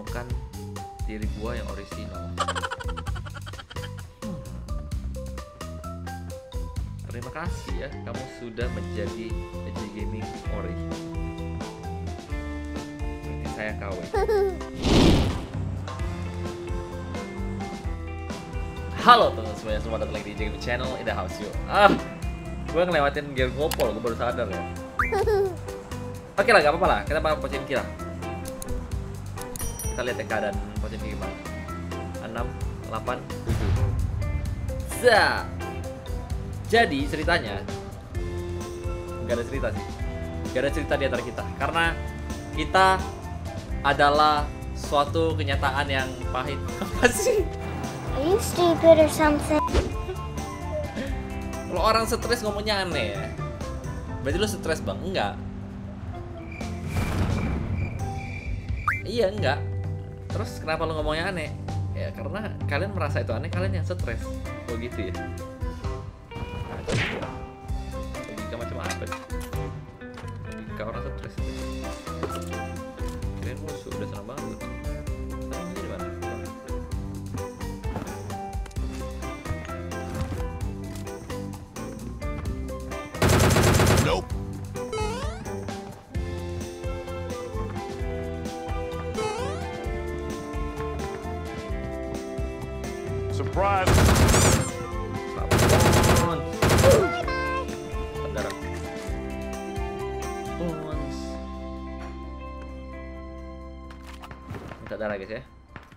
menemukan diri gua yang orisinal. Terima kasih ya, kamu sudah menjadi Edgy Gaming Ori. Berarti saya KW. Halo teman-teman semuanya, selamat datang lagi di Edgy Gaming Channel in the house you. Gue ngelewatin gear gopol, gue baru sadar ya. Oke lah, gak apa-apa lah, kita bakal pocin kira. Kita lihat ya keadaan pocin gimana. 6, 8, 7. Zah. Jadi ceritanya gak ada cerita sih, gak ada cerita di antara kita karena kita adalah suatu kenyataan yang pahit. Apa sih? Are you stupid or something? Kalau orang stres ngomongnya aneh ya, berarti lu stres bang? Enggak. Iya enggak. Terus kenapa lu ngomongnya aneh? Ya karena kalian merasa itu aneh, kalian yang stres. Oh gitu ya. Logika macam apa sih? Logika orang stres. Kirain musuh udah senang banget. Sekarang ini di mana? Nope. Surprise. Minta darah guys ya.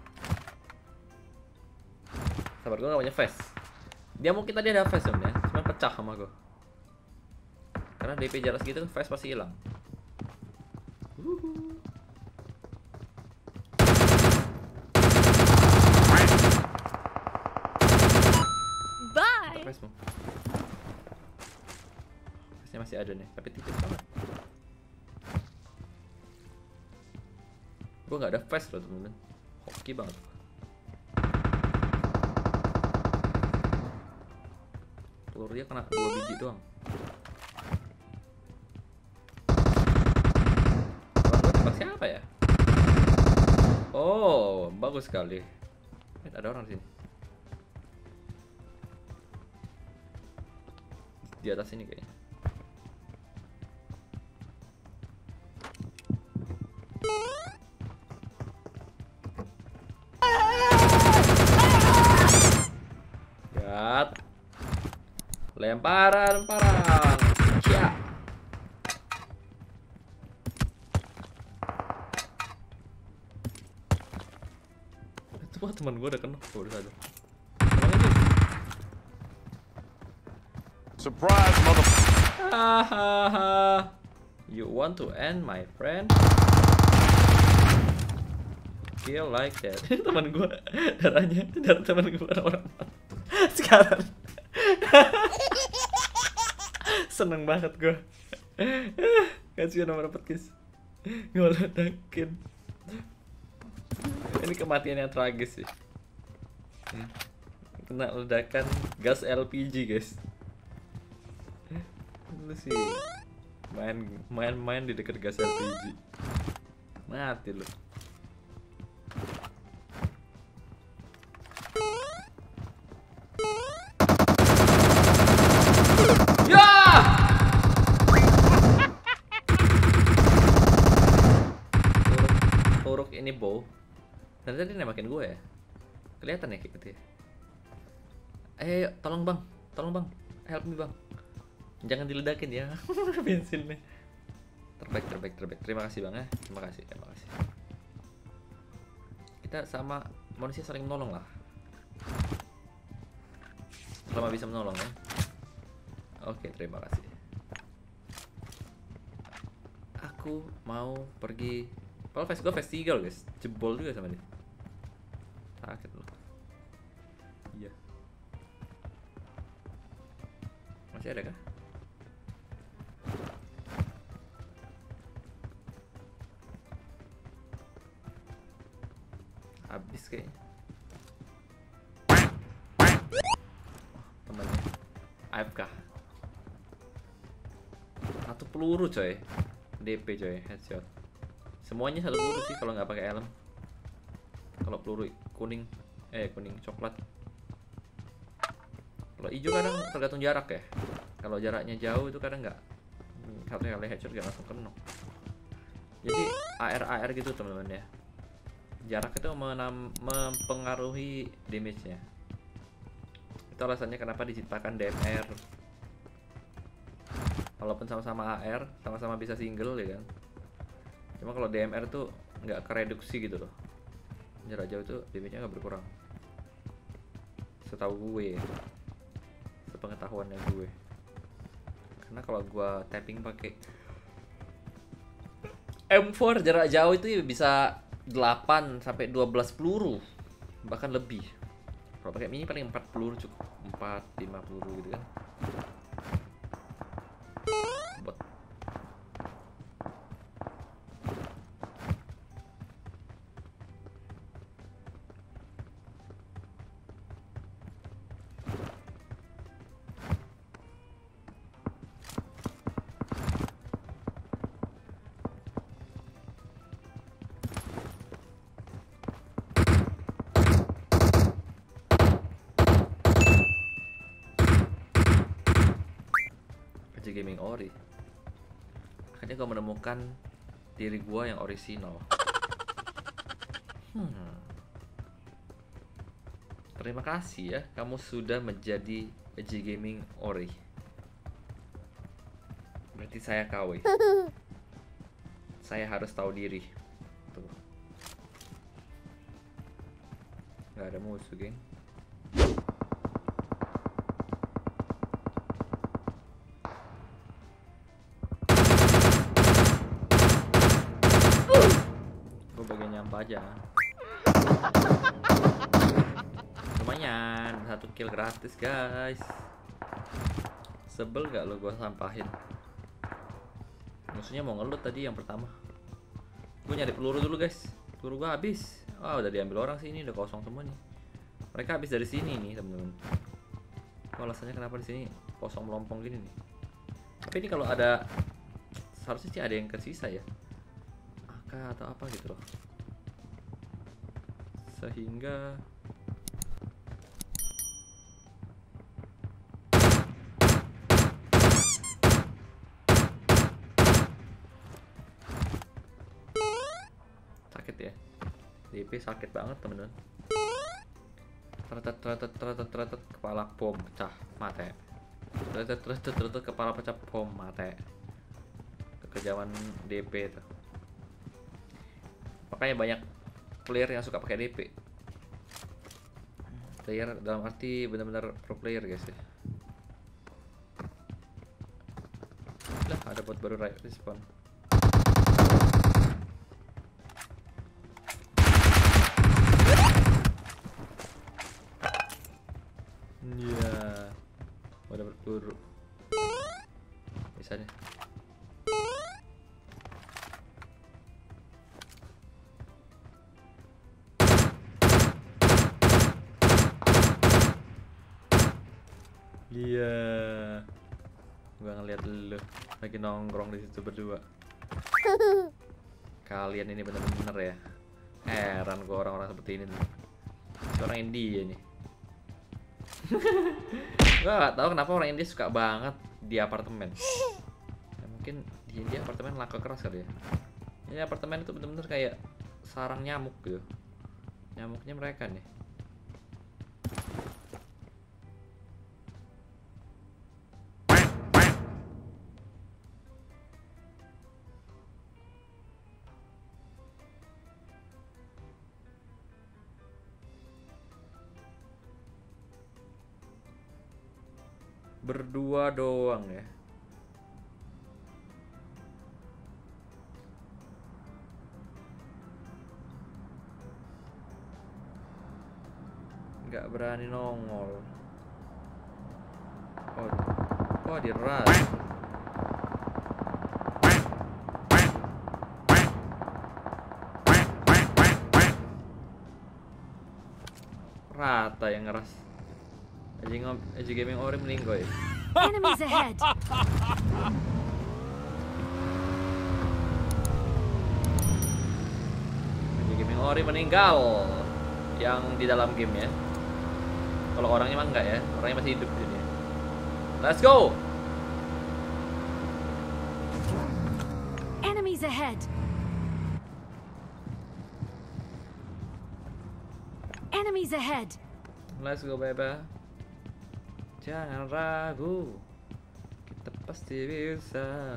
Sabar, gue gak punya face. Dia mungkin tadi ada face sebenarnya, cuma pecah sama gue. Karena DP jarak segitu face pasti hilang. Bye. Face-mu. Face-nya masih ada nih, tapi tipis banget. Gue gak ada face loh temen-temen. Hoki banget. Telur dia kena 2 biji doang. Gue tembak siapa ya? Oh, bagus sekali. Ada orang di sini. Di atas ini kayaknya. Lemparan. Ya. Itu mah teman gue udah kena, gue udah sadar. Surprise, mother. Hahaha. You want to end my friend? Feel like that. Teman gue darahnya darah teman gue orang sekarang. Seneng banget gue. Kasih nomor podcast. Ngeledakin. Ini kematian yang tragis sih. Kena ledakan gas LPG guys. Lu sih main di dekat gas LPG. Mati lu. Turuk ini bow. Ternyata dia nembakin gue ya. Kelihatan ya kayak gitu ya. Ayo, tolong bang, help me bang. Jangan diledakin ya bensinnya. Terbaik. Terima kasih bang ya. Terima kasih. Kita sama manusia saling menolong lah. Selama bisa menolong ya. Oke, terima kasih. Aku mau pergi. Kalau face gue face 3 guys, jebol juga sama dia. Sakit loh. Iya. Masih ada kah? Habis kayaknya. Temannya AFK. Satu peluru coy. DP coy, headshot. Semuanya satu peluru sih kalau nggak pakai helm. Kalau peluru kuning coklat. Kalau hijau kadang tergantung jarak ya. Kalau jaraknya jauh itu kadang nggak kali headshot nggak langsung kena. Jadi AR gitu teman-teman ya. Jarak itu mempengaruhi damage-nya. Itu alasannya kenapa diciptakan DMR. Walaupun sama-sama AR, sama-sama bisa single ya kan. Cuma kalau DMR tuh nggak kereduksi gitu loh. Jarak jauh tuh damage-nya nggak berkurang. Setahu gue, sepengetahuannya gue. Karena kalau gue tapping pakai M4 jarak jauh itu bisa 8 sampai 12 peluru, bahkan lebih. Kalau pakai mini paling 4 peluru cukup, 4-5 peluru gitu kan. Bot. Gaming ori. Akhirnya gue menemukan diri gue yang orisinal. Terima kasih ya, kamu sudah menjadi AJ Gaming ori. Berarti saya KW. Saya harus tahu diri. Tuh. Gak ada musuh, geng. Aja lumayan 1 kill gratis guys. Sebel gak lo gue sampahin. Musuhnya mau ngelut tadi yang pertama. Gue nyari peluru dulu guys. Peluru gue habis. Udah diambil orang sih, ini udah kosong semua nih. Mereka habis dari sini nih temen-temen. Alasannya kenapa di sini kosong melompong gini nih. Tapi ini kalau ada, seharusnya sih ada yang tersisa ya, AK atau apa gitu loh. Sehingga sakit ya, DP sakit banget temen-temen. Tretet kepala bom pecah mate. Tretet kepala pecah bom mate. Kekejaman DP tuh. Makanya banyak player yang suka pakai DP. Player dalam arti benar-benar pro player guys ya. Lah ada bot baru respawn. Iya. Udah berburu. Bisa deh. Iya, gua ngeliat lu lagi nongkrong di situ berdua. Kalian ini bener-bener ya, heran gua orang-orang seperti ini. Orang India nih. Gua gak tahu kenapa orang India suka banget di apartemen. Ya, mungkin di India apartemen laka keras kali ya. Ini apartemen itu bener-bener kayak sarang nyamuk gitu. Nyamuknya mereka nih. Berdua doang ya. Nggak berani nongol. Oh diras. Rata yang ngeras. AJ Gaming ori meninggal ya. Enemies ahead. AJ Gaming ori meninggal. yang di dalam game ya. Kalau orangnya mah enggak ya, orangnya masih hidup di sini. Let's go. Enemies ahead. Enemies ahead. Let's go baby. Jangan ragu, kita pasti bisa.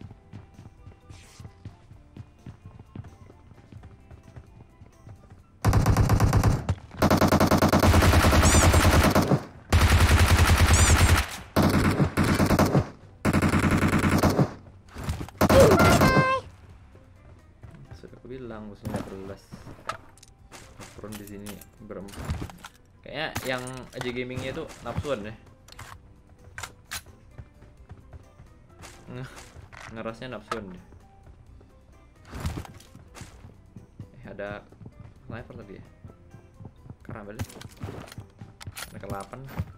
Sudah aku bilang musuhnya 14. Turun di sini berempat. Kayaknya yang aja gamingnya itu nafsuan deh. Ngerasnya nafsuan deh. Ada sniper tadi ya. Karambel. Ada ke-8.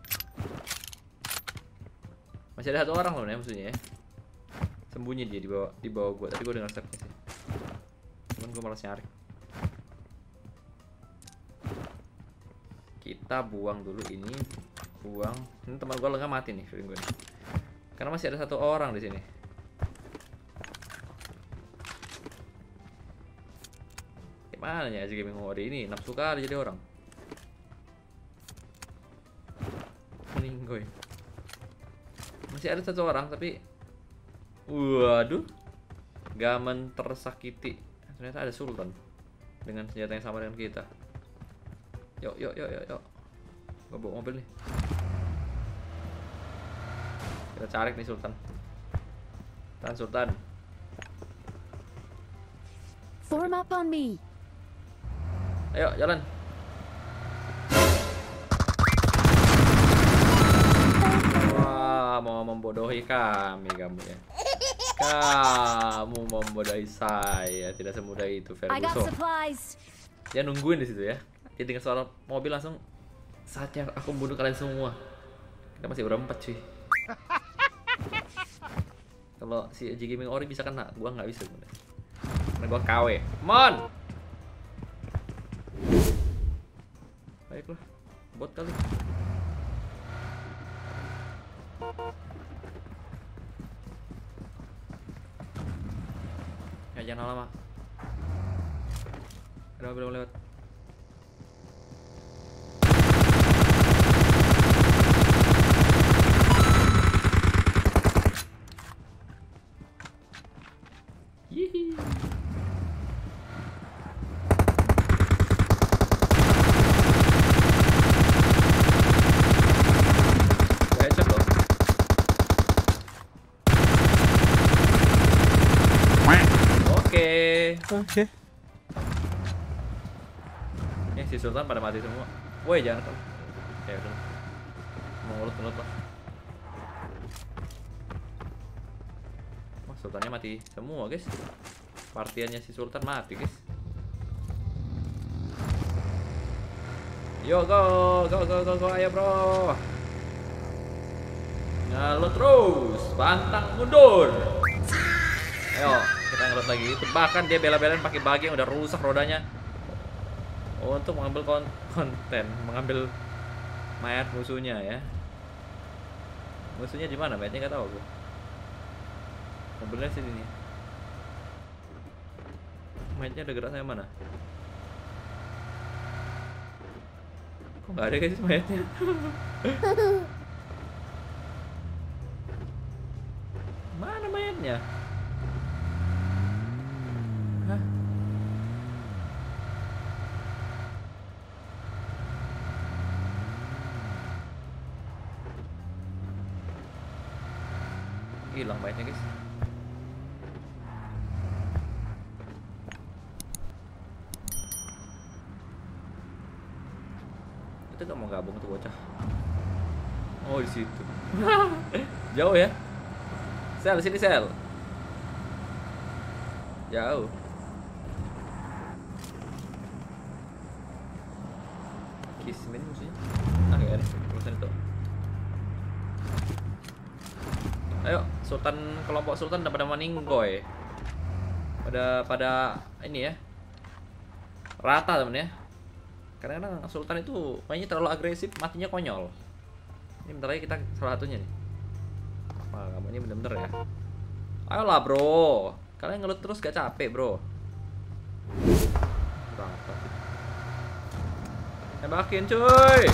Masih ada satu orang loh nih musuhnya ya. Sembunyi dia di bawah gua. Tadi gua dengar stepnya sih. Cuman gua malas nyari. Kita buang dulu ini. Buang. Ini teman gua lengah mati nih feeling gue nih. Karena masih ada satu orang di sini. Gimana ya si gaming hori ini? Nafsu kali jadi orang. Meninggoy. Masih ada satu orang tapi waduh. Gamen tersakiti. Ternyata ada Sultan dengan senjata yang sama dengan kita. Yuk. Gua bawa mobil nih. Kita cari nih Sultan. Sultan. Form up on me. Ayo jalan. Wah, mau membodohi kami kamu ya. Kamu membodohi saya, tidak semudah itu I got Ferguson. supplies. Dia nungguin di situ ya. Dia dengar suara mobil langsung saatnya aku bunuh kalian semua. Kita masih berempat cuy. Kalau si AJ Gaming Ori bisa kena, gua nggak bisa. Karena gua KW. Mon. Baiklah, bot kali. Ya jangan lama. Ada mobil lewat. Yihi. Headshot loh. Oke. Si Sultan pada mati semua. Woi jangan kalau. Ya udah. Mau ngelut lah. Wah, Sultannya mati semua guys. Partiannya si Sultan mati guys. Yo go ayo bro. Ngelut terus, pantang mundur. Ayo kita ngelut lagi. Tebakan dia bela-belain pakai bagi yang udah rusak rodanya. Untuk mengambil konten, mengambil mayat musuhnya ya. Musuhnya di mana? Mayatnya nggak tahu aku. Mobilnya sini nih. Mayatnya udah gerak saya mana? Kok nggak ada guys mayatnya? Mana mayatnya? Hah? Hilang mayatnya guys. Itu gak mau gabung tuh bocah. Oh di situ. Jauh ya. Sel sini sel. Jauh. Kismin musuhnya. Ah gak ada urusan itu. Ayo, Sultan, kelompok Sultan udah pada meninggoy. Pada ini ya. Rata temen ya. Kadang-kadang Sultan itu mainnya terlalu agresif, matinya konyol. Ini bentar lagi kita salah satunya nih. Wah, kamu ini bener-bener ya. Ayolah bro, kalian ngelut terus gak capek bro? Berapa sih? Tembakin cuy.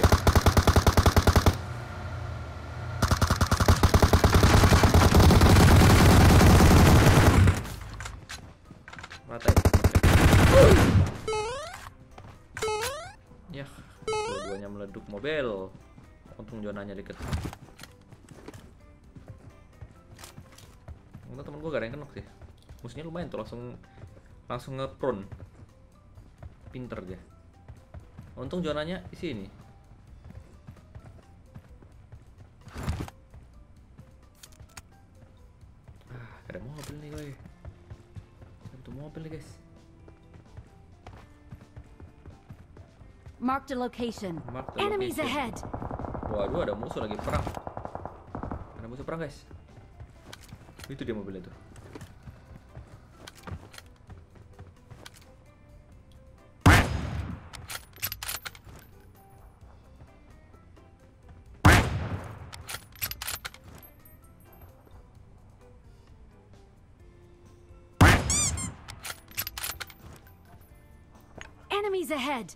Mata ya. Ya, dua-duanya meleduk mobil. Untung zonanya deket. Untung temen gue gak ada yang kenok sih. Musuhnya lumayan tuh, langsung nge-prone. Pinter dia. Untung zonanya di sini. Gak ada mobil nih gue. Ada mobil nih guys. Mark the location. Enemies ahead. Waduh, ada musuh lagi perang. Ada musuh perang guys. Itu dia mobilnya tuh. Enemies ahead.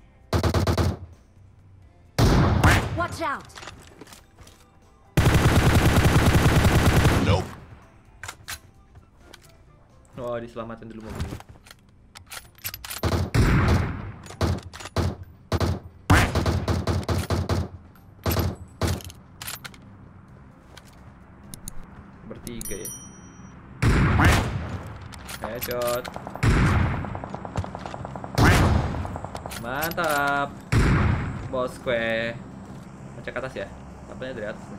Watch out. Nope. Oh, diselamatkan dulu mobilnya. Bertiga ya. Headshot. Mantap. Bos gue. Ngecek atas ya. Apanya dari atas nih.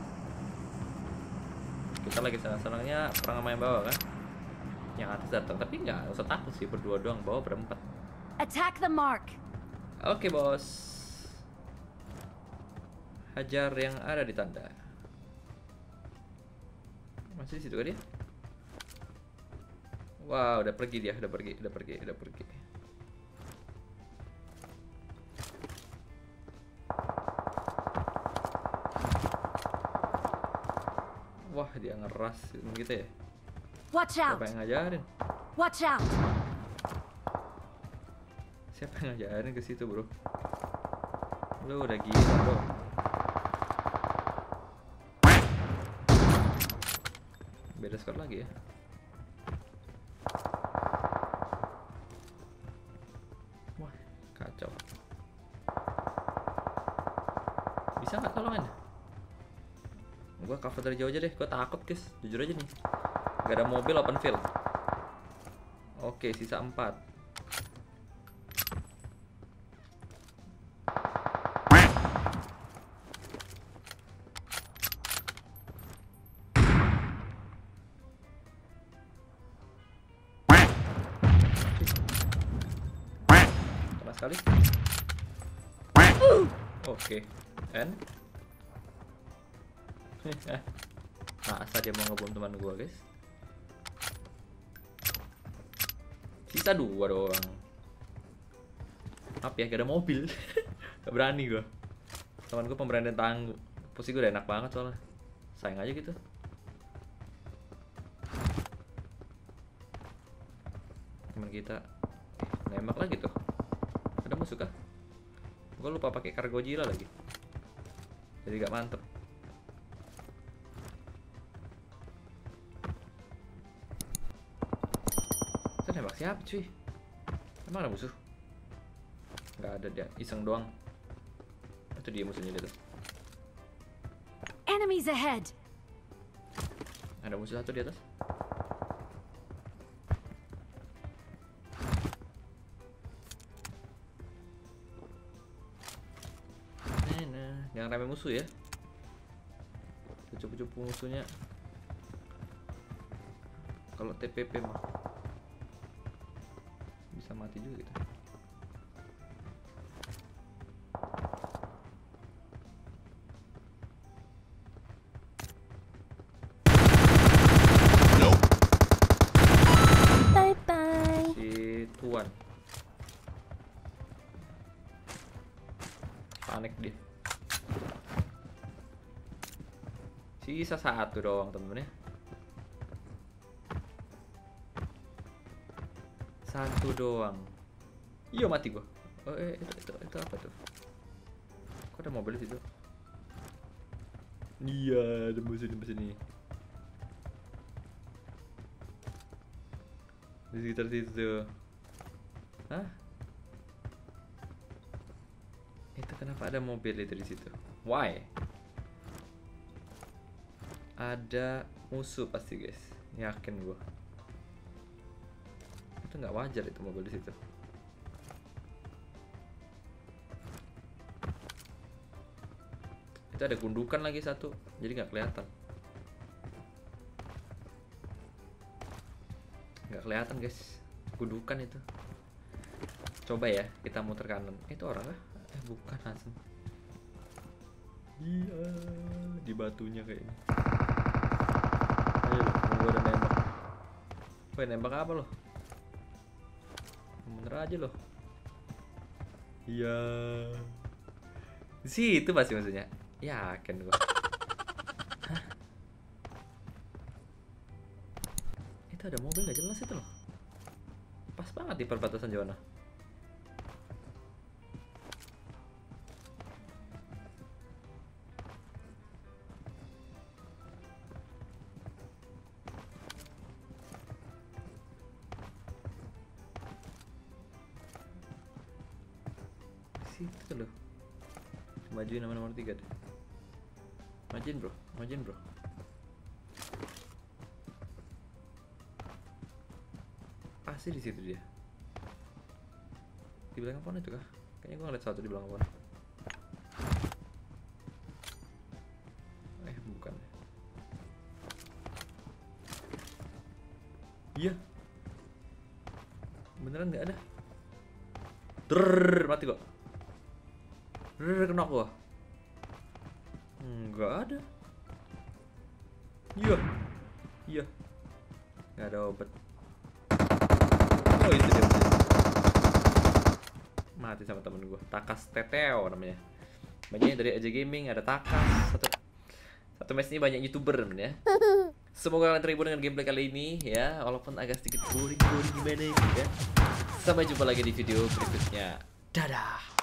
Kita lagi senang-senangnya perang sama yang bawah kan. Yang atas datang, tapi nggak usah takut sih, berdua doang, bawah berempat. Attack the mark. Oke bos. Hajar yang ada di tanda. Masih di situ kan dia? Wow, udah pergi dia, udah pergi. Wah, dia ngeras gitu ya. Watch out. Siapa yang ngajarin? Watch out. Siapa yang ngajarin ke situ, bro? Lu udah gila, bro. Beda skor lagi ya. Wah, kacau. Bisa nggak tolongin? Gua cover dari jauh aja deh, gua takut guys, jujur aja nih. Gak ada mobil open field. Oke, sisa 4. Kena sekali. Oke, N. Masa dia mau ngebom teman gua guys. Sisa 2 doang. Maaf ya, gak ada mobil. Gak berani gua. Teman gua pemberani tangguh. Posisi gua udah enak banget soalnya. Sayang aja gitu. Teman kita nembak lagi tuh. Ada musuh kah? Gua lupa pakai kargo Godzilla lagi. Jadi gak mantep. Nembak siapa cuy? Emang ada musuh? Nggak ada, dia iseng doang. Itu dia musuhnya dia tuh. Enemies ahead. Ada musuh satu di atas. Nah, jangan rame musuh ya. Cupu-cupu musuhnya. Kalau TPP mah bisa mati juga gitu. Bye bye. Si Tuan. Bisa satu doang temen ya. Satu doang. Iya mati gua. Oh itu apa tuh? Kok ada mobil di situ? Iya, ada musuh di sini. Di sekitar situ. Hah? Itu kenapa ada mobil itu di situ? Why? Ada musuh pasti guys, yakin gua. Itu nggak wajar itu mobil di situ. Itu ada gundukan lagi satu, jadi nggak kelihatan. Nggak kelihatan guys, gundukan itu. Coba ya, kita muter kanan. Itu orang kah? Bukan langsung. Iya, di batunya kayaknya. Ayo, gua ada nembak. Woi, nembak apa lo? Bener aja lo. Iya. Di situ pasti maksudnya. Yakin gua. Hah? Itu ada mobil gak jelas itu loh. Pas banget di perbatasan zona. Situ loh. Majuin nama nomor 3 deh. Majuin bro, majuin bro. Pasti di situ dia. Di belakang pohon itu kah? Kayaknya gua ngeliat satu di belakang pohon. Bukan. Iya. Beneran nggak ada. Mati kok. Kena gua. Nggak ada. Iya. Nggak ada obat. Oh itu dia. Mati sama temen gua. Takas Teteo namanya. Banyaknya dari AJ Gaming, ada Takas. Satu match ini banyak YouTuber namanya. Semoga kalian terhibur dengan gameplay kali ini ya, walaupun agak sedikit boring gimana ya. Sampai jumpa lagi di video berikutnya. Dadah.